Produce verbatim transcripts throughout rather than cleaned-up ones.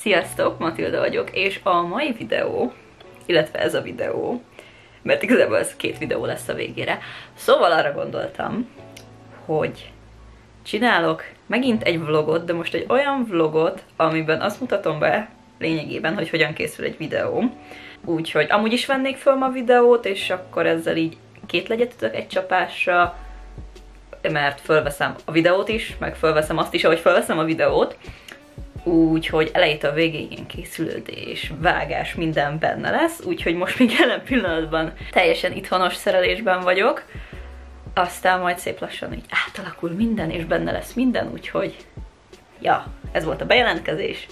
Sziasztok, Matilda vagyok, és a mai videó, illetve ez a videó, mert igazából ez két videó lesz a végére, szóval arra gondoltam, hogy csinálok megint egy vlogot, de most egy olyan vlogot, amiben azt mutatom be lényegében, hogy hogyan készül egy videó. Úgyhogy amúgy is vennék föl ma videót, és akkor ezzel így két legyet ütök egy csapásra, mert fölveszem a videót is, meg fölveszem azt is, ahogy fölveszem a videót. Úgyhogy elejétől a végéig ilyen készülődés, vágás, minden benne lesz, úgyhogy most még jelen pillanatban teljesen itthonos szerelésben vagyok. Aztán majd szép lassan így átalakul minden, és benne lesz minden, úgyhogy ja, ez volt a bejelentkezés.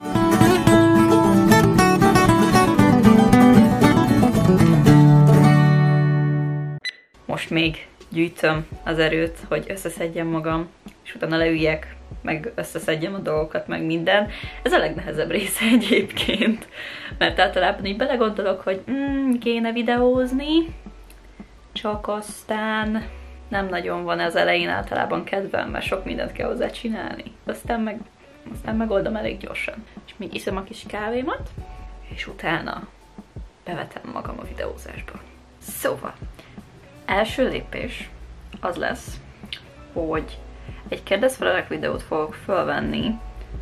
Most még gyűjtöm az erőt, hogy összeszedjem magam, és utána leüljek, meg összeszedjem a dolgokat, meg minden. Ez a legnehezebb része egyébként, mert általában így belegondolok, hogy mm, kéne videózni, csak aztán nem nagyon van az elején általában kedvem, mert sok mindent kell hozzá csinálni. Aztán meg, aztán megoldom elég gyorsan. És még iszom a kis kávémat, és utána bevetem magam a videózásba. Szóval, első lépés az lesz, hogy egy kérdezfelelek videót fogok felvenni,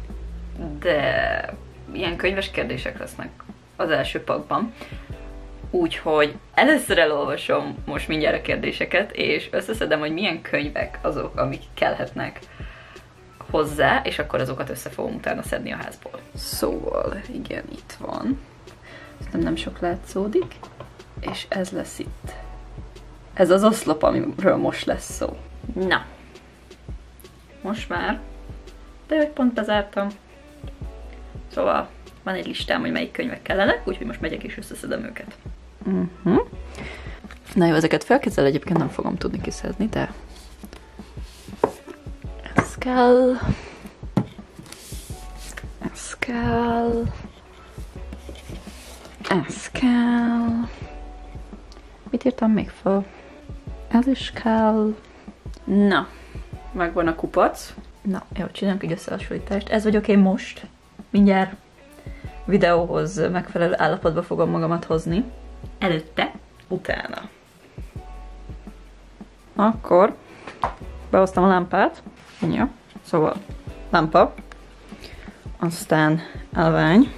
de ilyen könyves kérdések lesznek az első pakban. Úgyhogy először elolvasom most mindjárt a kérdéseket, és összeszedem, hogy milyen könyvek azok, amik kellhetnek hozzá, és akkor azokat össze fogom utána szedni a házból. Szóval, igen, itt van. Aztán nem sok látszódik, és ez lesz itt. Ez az oszlop, amiről most lesz szó. Na. Most már, de hogy pont bezártam. Szóval van egy listám, hogy melyik könyvek kellenek, úgyhogy most megyek és összeszedem őket. Uh-huh. Na jó, ezeket felkezzel egyébként nem fogom tudni kiszedni, de ez kell. Ez kell. Ez kell. Mit írtam még fel? Ez is kell. Na. Megvan a kupac. Na, jó, csinálunk egy összehasonlítást. Ez vagyok én most. Mindjárt videóhoz megfelelő állapotba fogom magamat hozni. Előtte, utána. Akkor behoztam a lámpát. Ja, szóval lámpa. Aztán állvány.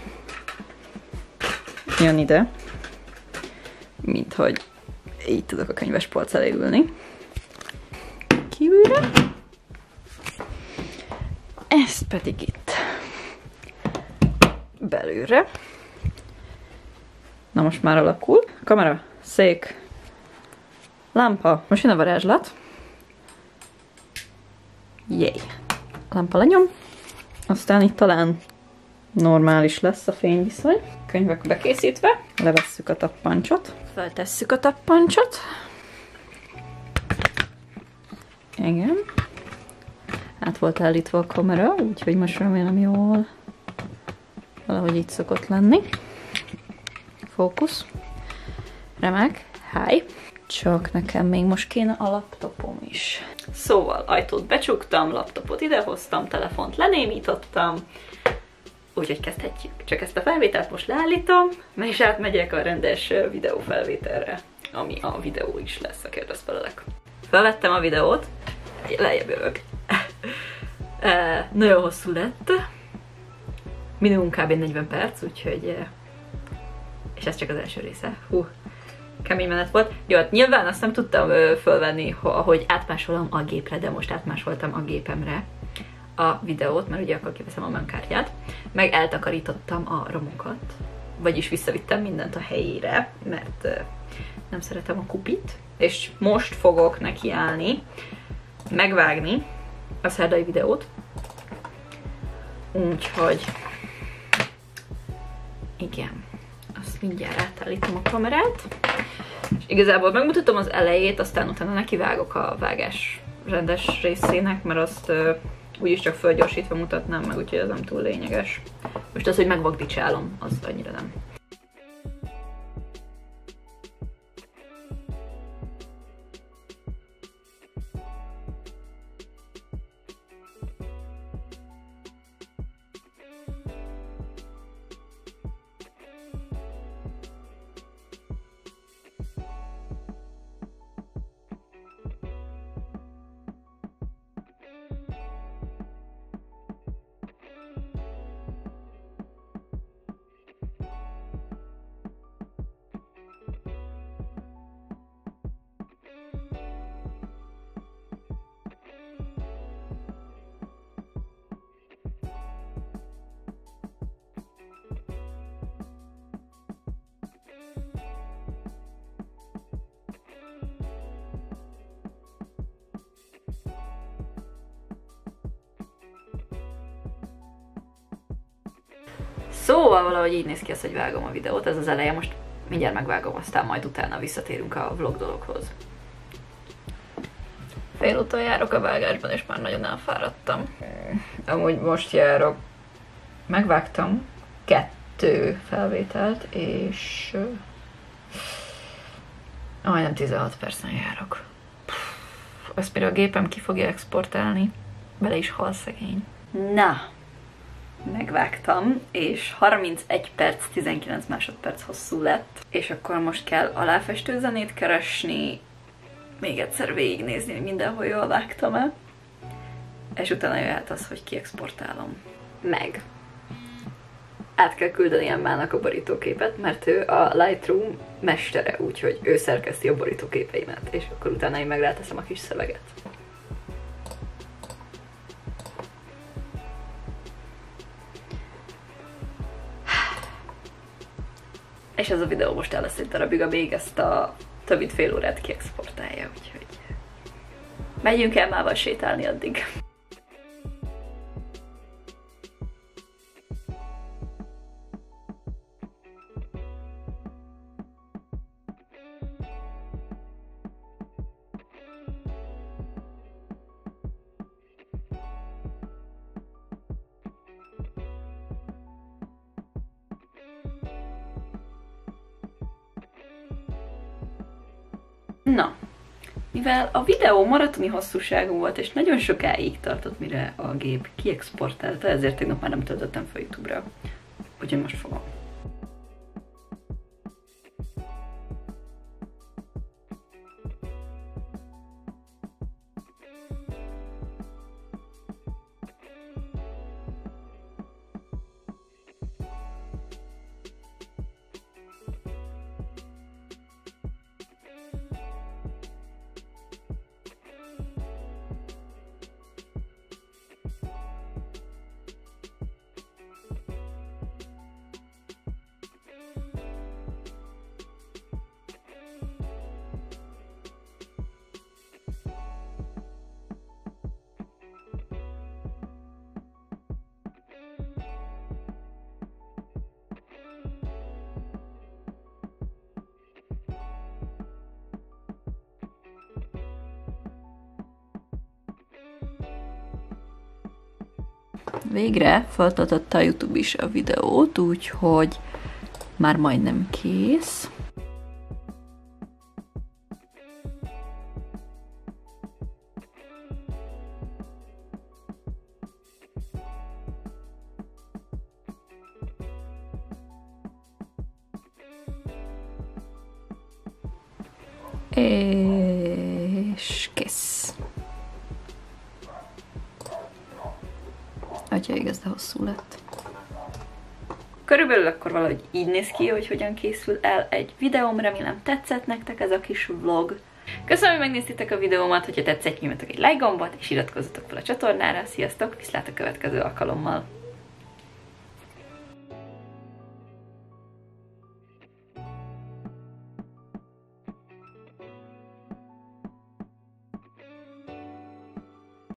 Jön ide. Mint hogy így tudok a könyvespolc elé ülni. Kívülre. Ezt pedig itt belülre. Na most már alakul. Kamera, szék, lámpa. Most jön a varázslat. Jéj. Lámpa lenyom. Aztán itt talán normális lesz a fényviszony. Könyvek bekészítve. Levesszük a tappancsot. Feltesszük a tappancsot. Igen. Át volt állítva a kamera, úgyhogy most remélem jól valahogy így szokott lenni. Fókusz. Remek. Hi. Csak nekem még most kéne a laptopom is. Szóval ajtót becsuktam, laptopot idehoztam, telefont lenémítottam, úgyhogy kezdhetjük. Csak ezt a felvételt most leállítom, és átmegyek a rendes videófelvételre, ami a videó is lesz, a kérdezfelelek. Felvettem a videót, lejjebb jövök. E, nagyon hosszú lett, minimum kb. negyven perc, úgyhogy, és ez csak az első része. Hú, kemény menet volt. Jó, hát nyilván azt nem tudtam fölvenni, ahogy átmásolom a gépre, de most átmásoltam a gépemre a videót, mert ugye akkor kiveszem a memkártyát, meg eltakarítottam a romokat, vagyis visszavittem mindent a helyére, mert nem szeretem a kupit, és most fogok nekiállni megvágni a szerdai videót. Úgyhogy igen, azt mindjárt átállítom a kamerát. És igazából megmutatom az elejét, aztán utána nekivágok a vágás rendes részének, mert azt uh, úgyis csak fölgyorsítva mutatnám meg, úgyhogy ez nem túl lényeges. Most az, hogy megvagdicsálom, az annyira nem. Szóval valahogy így néz ki az, hogy vágom a videót, ez az eleje, most mindjárt megvágom, aztán majd utána visszatérünk a vlog dologhoz. Félúton járok a vágásban, és már nagyon elfáradtam. Amúgy most járok. Megvágtam kettő felvételt, és majdnem tizenhat percen járok. Ezt mire a gépem ki fogja exportálni, bele is hal szegény. Na, megvágtam, és harmincegy perc, tizenkilenc másodperc hosszú lett, és akkor most kell aláfestő zenét keresni, még egyszer végignézni, hogy mindenhol jól vágtam-e, és utána jöhet az, hogy kiexportálom. Meg. Át kell küldeni Emmának a borítóképet, mert ő a Lightroom mestere, úgyhogy ő szerkeszti a borítóképeimet, és akkor utána én meg ráteszem a kis szöveget. És ez a videó most el lesz egy darabig, amíg ezt a több mint fél órát kiexportálja, úgyhogy megyünk Emmával sétálni addig. Na, mivel a videó maratoni hosszúságú volt, és nagyon sokáig tartott, mire a gép kiexportálta, ezért tegnap már nem töltöttem fel YouTube-ra. Úgyhogy most fogom. Végre feltöltötte a YouTube is a videót, úgyhogy már majdnem kész. És kész. Atya, igaz, de hosszú lett. Körülbelül akkor valahogy így néz ki, hogy hogyan készül el egy videóm. Remélem tetszett nektek ez a kis vlog. Köszönöm, hogy megnéztétek a videómat, hogyha tetszett, nyomjatok egy like gombot, és iratkozzatok fel a csatornára. Sziasztok, viszlát a következő alkalommal!